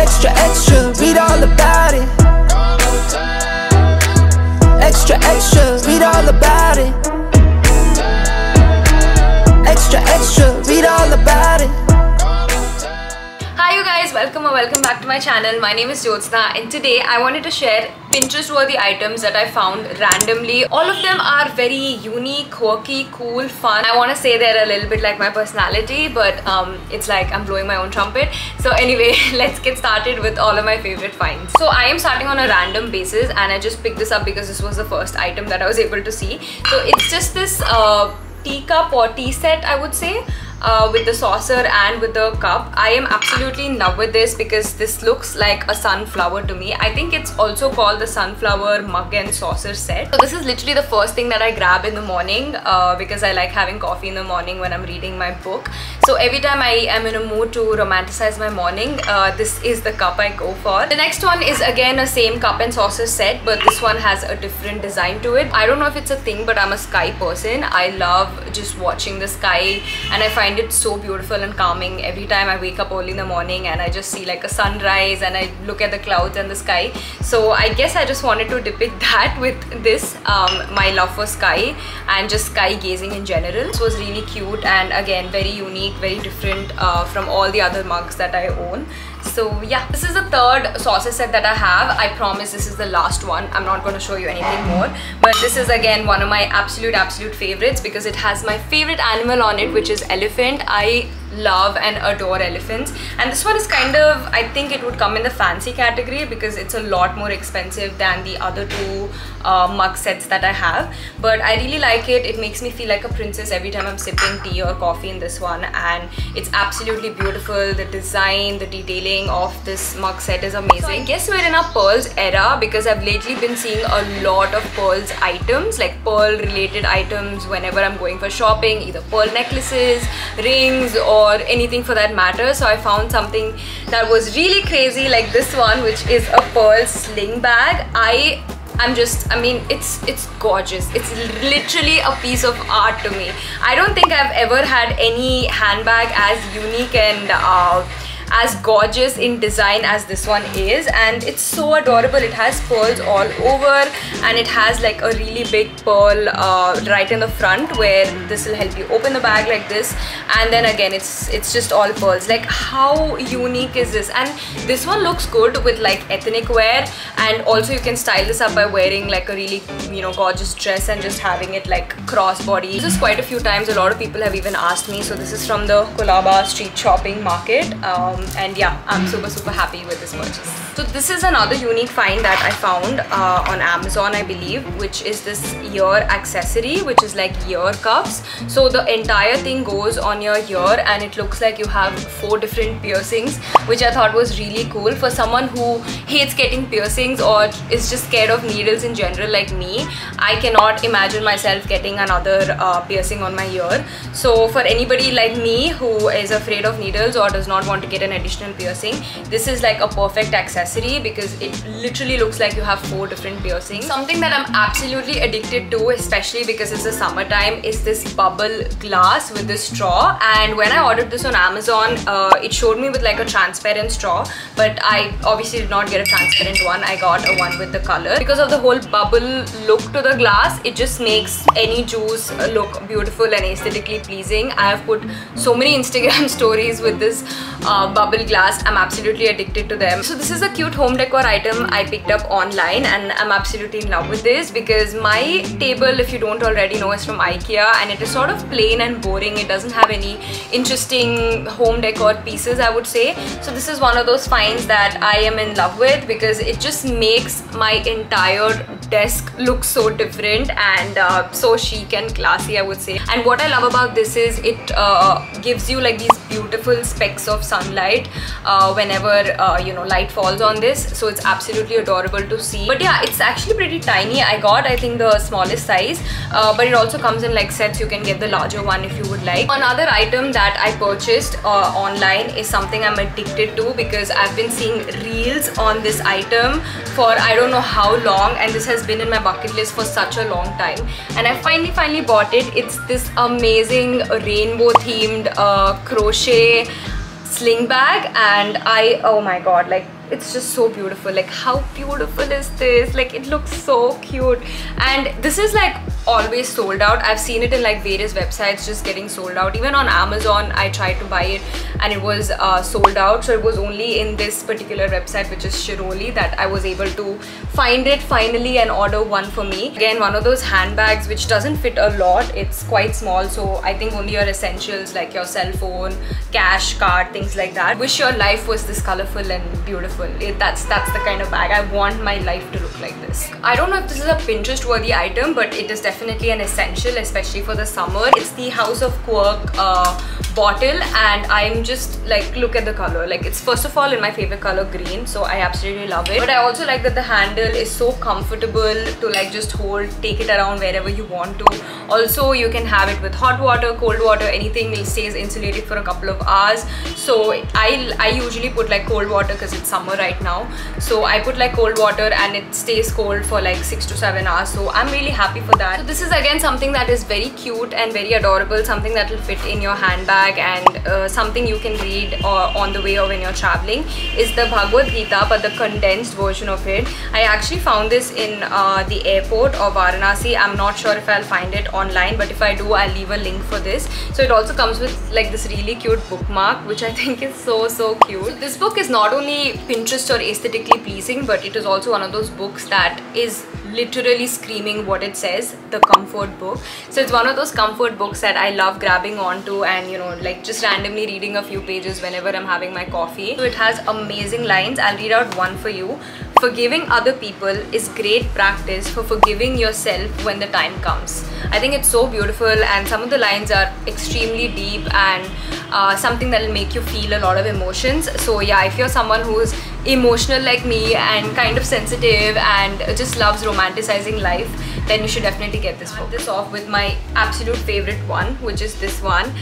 Extra, extra, read all about it. Extra, extra, read all about it. Extra, extra, read all about it. Hi you guys, welcome or welcome back to my channel. My name is Jyotsna and today I wanted to share Pinterest worthy items that I found randomly. All of them are very unique, quirky, cool, fun. I want to say they're a little bit like my personality, but it's like I'm blowing my own trumpet. So anyway, let's get started with all of my favorite finds. So I am starting on a random basis and I just picked this up because this was the first item that I was able to see. So it's just this teacup or tea set, I would say. With the saucer and with the cup. I am absolutely in love with this because this looks like a sunflower to me. I think it's also called the sunflower mug and saucer set. So this is literally the first thing that I grab in the morning because I like having coffee in the morning when I'm reading my book. So every time I am in a mood to romanticize my morning, this is the cup I go for. The next one is again a same cup and saucer set, but this one has a different design to it. I don't know if it's a thing, but I'm a sky person. I love just watching the sky and I find it so beautiful and calming every time I wake up early in the morning and I just see like a sunrise and I look at the clouds and the sky. So I guess I just wanted to depict that with this, my love for sky and just sky gazing in general. This was really cute and again very unique, very different from all the other mugs that I own. So yeah, this is the third saucer set that I have. I promise this is the last one. I'm not going to show you anything more, but this is again one of my absolute favorites because it has my favorite animal on it, which is elephant. I love and adore elephants, and this one is kind of, I think it would come in the fancy category because it's a lot more expensive than the other two mug sets that I have, but I really like it. It makes me feel like a princess every time I'm sipping tea or coffee in this one, and it's absolutely beautiful. The design, the detailing of this mug set is amazing. So I guess we're in a pearls era because I've lately been seeing a lot of pearls items, like pearl related items whenever I'm going for shopping, either pearl necklaces, rings, or anything for that matter. So I found something that was really crazy, like this one, which is a pearl sling bag. I mean, it's gorgeous. It's literally a piece of art to me. I don't think I've ever had any handbag as unique and as gorgeous in design as this one is, and it's so adorable. It has pearls all over and it has like a really big pearl right in the front where this will help you open the bag like this, and then again it's just all pearls. Like, how unique is this? And this one looks good with like ethnic wear, and also you can style this up by wearing like a really, you know, gorgeous dress and just having it like crossbody. This is quite a few times. A lot of people have even asked me. So this is from the Colaba street shopping market. And yeah, I'm super happy with this purchase. So this is another unique find that I found on Amazon, I believe, which is this ear accessory, which is like ear cuffs. So the entire thing goes on your ear and it looks like you have 4 different piercings, which I thought was really cool for someone who hates getting piercings or is just scared of needles in general like me. I cannot imagine myself getting another piercing on my ear. So for anybody like me who is afraid of needles or does not want to get an additional piercing, this is like a perfect accessory because it literally looks like you have 4 different piercings. Something that I'm absolutely addicted to, especially because it's the summertime, is this bubble glass with this straw. And when I ordered this on Amazon, it showed me with like a transparent straw, but I obviously did not get a transparent one. I got a one with the color. Because of the whole bubble look to the glass, it just makes any juice look beautiful and aesthetically pleasing. I have put so many Instagram stories with this bubble glass. I'm absolutely addicted to them. So this is a cute home decor item I picked up online, and I'm absolutely in love with this because my table, if you don't already know, is from IKEA and it is sort of plain and boring. It doesn't have any interesting home decor pieces, I would say. So this is one of those finds that I am in love with because it just makes my entire desk look so different and so chic and classy, I would say. And what I love about this is it gives you like these beautiful specks of sunlight whenever you know, light falls on this. So it's absolutely adorable to see. But yeah, it's actually pretty tiny. I got, I think, the smallest size, but it also comes in like sets. You can get the larger one if you would like. Another item that I purchased online is something I'm addicted to because I've been seeing reels on this item for I don't know how long, and this has been in my bucket list for such a long time, and I finally bought it. It's this amazing rainbow themed crochet sling bag, and oh my god, like it's just so beautiful. Like how beautiful is this? Like it looks so cute, and this is like always sold out. I've seen it in like various websites just getting sold out. Even on Amazon I tried to buy it and it was sold out. So it was only in this particular website, which is Shiroli, that I was able to find it finally and order one for me. Again, one of those handbags which doesn't fit a lot. It's quite small, so I think only your essentials like your cell phone, cash, card, things like that. Wish your life was this colorful and beautiful. That's the kind of bag. I want my life to look like this. I don't know if this is a Pinterest worthy item, but it is definitely an essential, especially for the summer. It's the House of Quirk bottle, and I'm just like, look at the color. Like it's first of all in my favorite color, green, so I absolutely love it. But I also like that the handle is so comfortable to like just hold, take it around wherever you want to. Also you can have it with hot water, cold water, anything. It stays insulated for a couple of hours. So I usually put like cold water because it's summer right now, so I put like cold water and it stays cold for like 6 to 7 hours, so I'm really happy for that. So this is again something that is very cute and very adorable, something that will fit in your handbag, and something you can read on the way or when you're traveling. Is the Bhagavad Gita, but the condensed version of it. I actually found this in the airport of Varanasi. I'm not sure if I'll find it online, but if I do, I'll leave a link for this. So it also comes with like this really cute bookmark, which I think is so cute. So this book is not only Pinterest or aesthetically pleasing, but it is also one of those books that is literally screaming what it says, the comfort book. So it's one of those comfort books that I love grabbing onto and, you know, like just randomly reading a few pages whenever I'm having my coffee. So it has amazing lines. I'll read out one for you. Forgiving other people is great practice for forgiving yourself when the time comes. I think it's so beautiful, and some of the lines are extremely deep and something that will make you feel a lot of emotions. So yeah, if you're someone who's emotional like me and kind of sensitive and just loves romanticizing life, then you should definitely get this book. This off with my absolute favorite one, which is this one.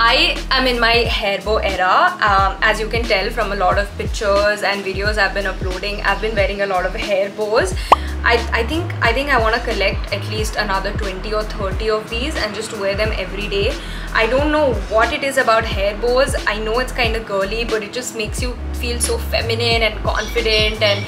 I am in my hair bow era. As you can tell from a lot of pictures and videos I've been uploading, I've been wearing a lot of hair bows. I think I want to collect at least another 20 or 30 of these and just wear them every day. I don't know what it is about hair bows. I know it's kind of girly, but it just makes you feel so feminine and confident, and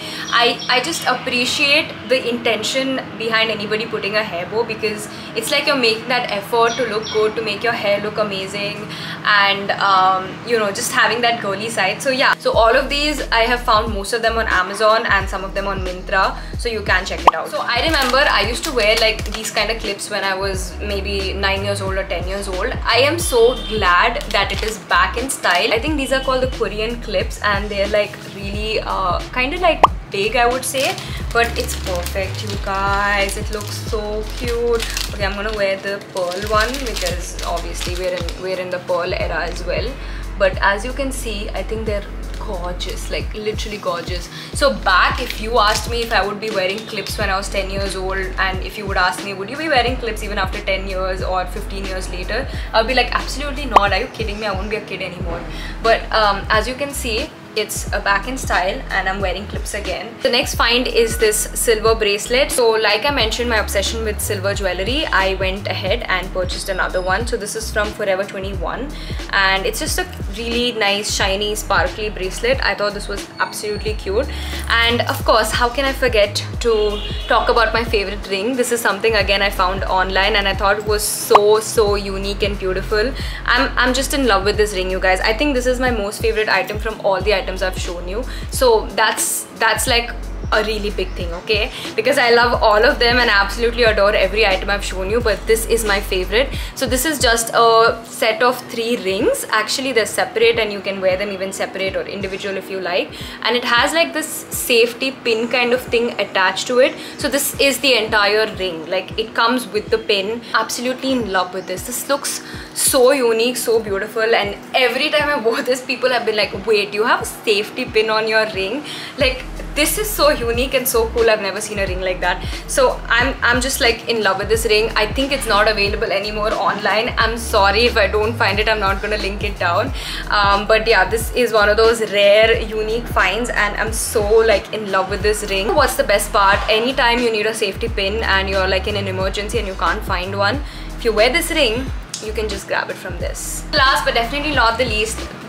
I just appreciate the intention behind anybody putting a hair bow, because it's like you're making that effort to look good, to make your hair look amazing, and you know, just having that girly side. So yeah, so all of these I have found most of them on Amazon and some of them on Myntra, so you can check it out. So I remember I used to wear like these kind of clips when I was maybe 9 years old or 10 years old. I am so glad that it is back in style. I think these are called the Korean clips, and they're like really kind of like big, I would say, but it's perfect, you guys. It looks so cute. Okay, I'm gonna wear the pearl one because obviously we're in the pearl era as well. But as you can see, I think they're gorgeous, like literally gorgeous. So back, if you asked me if I would be wearing clips when I was 10 years old, and if you would ask me, would you be wearing clips even after 10 years or 15 years later, I'll be like, absolutely not. Are you kidding me? I won't be a kid anymore. But as you can see, it's a back in style and I'm wearing clips again. The next find is this silver bracelet. So like I mentioned, my obsession with silver jewelry, I went ahead and purchased another one. So this is from Forever 21 and it's just a really nice shiny sparkly bracelet. I thought this was absolutely cute, and of course, how can I forget to talk about my favorite ring. This is something again I found online and I thought it was so unique and beautiful. I'm just in love with this ring, you guys. I think this is my most favorite item from all the items I've shown you. So that's like a really big thing, okay, because I love all of them and I absolutely adore every item I've shown you, but this is my favorite. So this is just a set of 3 rings. Actually they're separate and you can wear them even separate or individual if you like, and it has like this safety pin kind of thing attached to it. So this is the entire ring, like it comes with the pin. Absolutely in love with this. This looks so unique, so beautiful, and every time I wore this, people have been like, wait, you have a safety pin on your ring? Like, this is so unique and so cool. I've never seen a ring like that. So I'm just like in love with this ring. I think it's not available anymore online. I'm sorry if I don't find it. I'm not gonna link it down. But yeah, this is one of those rare unique finds and I'm so like in love with this ring. What's the best part? Anytime you need a safety pin and you're like in an emergency and you can't find one, if you wear this ring, you can just grab it from this. Last but definitely not the least,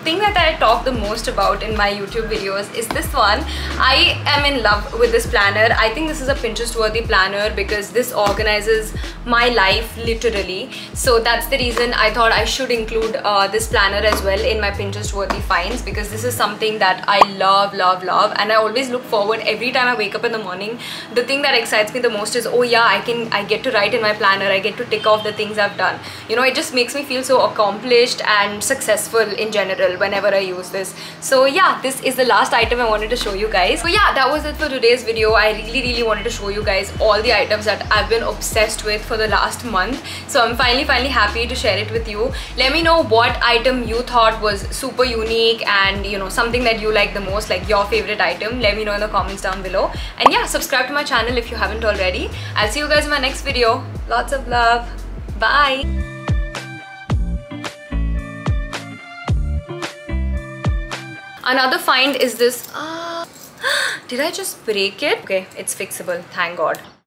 thing that I talk the most about in my YouTube videos is this one. I am in love with this planner. I think this is a Pinterest worthy planner because this organizes my life literally. So that's the reason I thought I should include this planner as well in my Pinterest worthy finds, because this is something that I love and I always look forward every time I wake up in the morning. The thing that excites me the most is, oh yeah, I get to write in my planner, I get to tick off the things I've done. You know, it just makes me feel so accomplished and successful in general whenever I use this. So yeah, this is the last item I wanted to show you guys. So yeah, that was it for today's video. I really wanted to show you guys all the items that I've been obsessed with for the last month. So I'm finally happy to share it with you. Let me know what item you thought was super unique and, you know, something that you like the most, like your favorite item. Let me know in the comments down below. And yeah, subscribe to my channel if you haven't already. I'll see you guys in my next video. Lots of love. Bye. Another find is this. Did I just break it? Okay, it's fixable. Thank God.